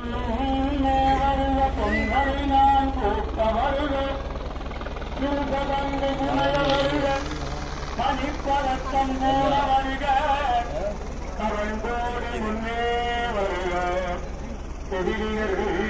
பொன்னறினான் கூட்ட வருக சுகபந்து புனைய வருக மணிப்பதக்கம் போல வருக கரண்டோடி முன்னே வருக செவிலியர்கள்